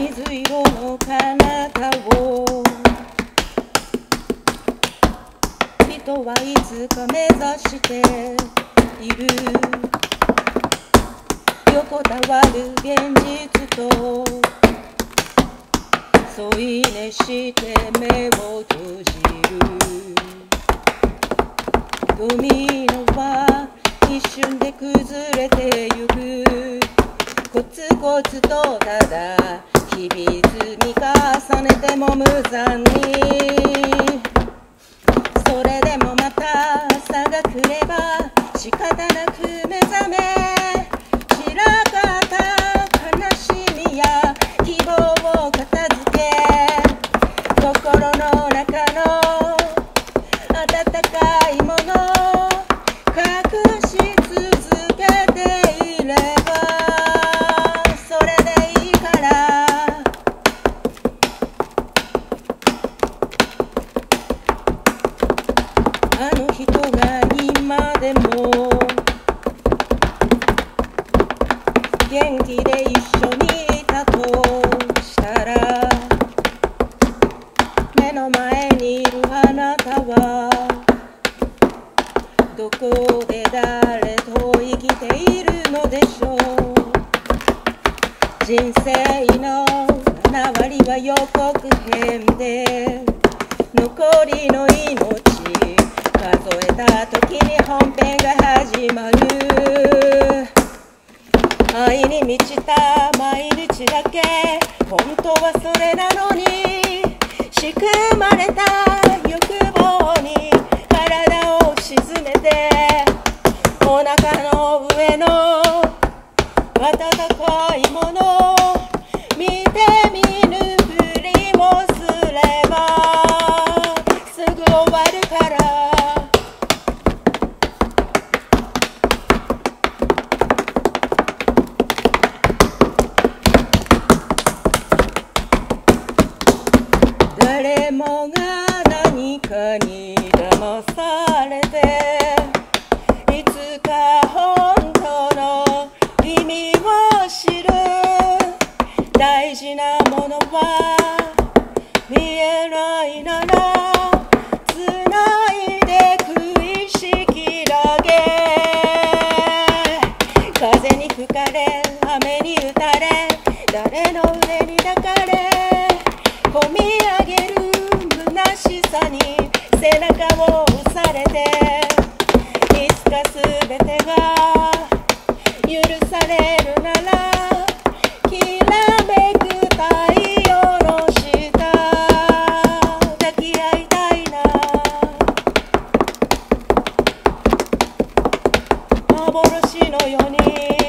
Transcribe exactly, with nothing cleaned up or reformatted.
水色の彼方を人はいつか目指している。横たわる現実と添い寝して目を閉じる。ドミノは一瞬で崩れてゆく。コツコツとただ日々積み重ねても無残に。それでもまた朝が来れば仕方なく目覚め、散らかった悲しみや希望を片付け、心の中の温かいもの隠し続けていればそれでいいから。あの人が今でも元気で一緒にいたとしたら、目の前にいるあなたはどこで誰と生きているのでしょう。人生のななわりは予告編で、残りの命数えた時に本編が始まる。愛に満ちた毎日だけ本当はそれなのに、仕組まれた欲望に体を沈めて、お腹の上の温かいもの見て見ぬふりもすればすぐ終わるから。誰もが何かに騙されて、いつか本当の意味を知る。大事なものは見えないならつないでく意識だけ。風に吹かれ雨に打たれ、誰の上に抱かれ、込み上げる虚しさに背中を押されて、いつかすべてが許されるならきらめく太陽の下抱き合いたいな。幻のように